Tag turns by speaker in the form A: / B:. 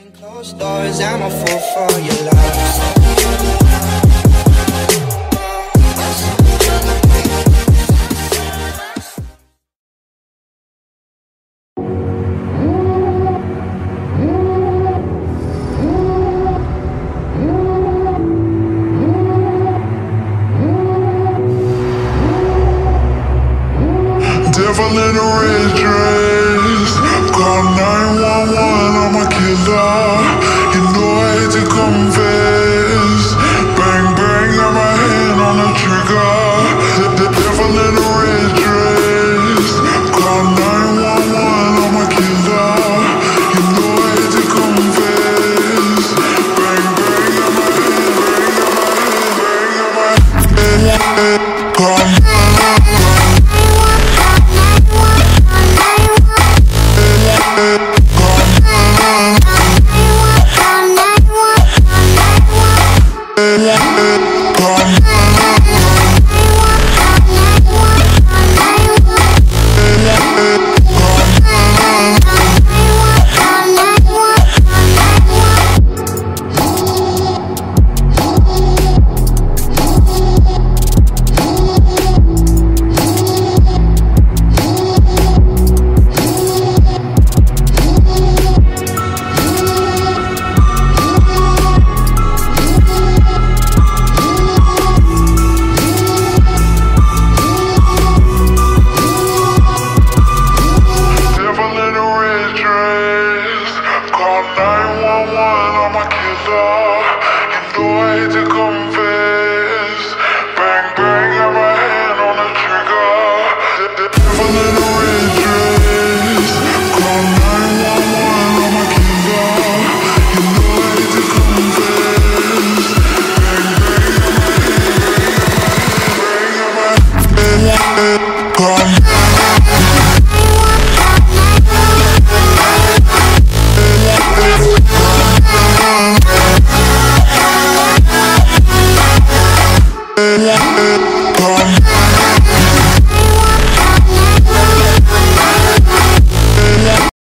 A: Closed doors, I'm a fool for your love.
B: Devil in a red dress, call 911, I'm a killer. You know I hate to confess. Bang bang, got my hand on the trigger. The devil in a red dress, call 911, I'm a killer. You know I hate to confess. Bang bang, got my hand, bang, got my hand, call 911. Call 911.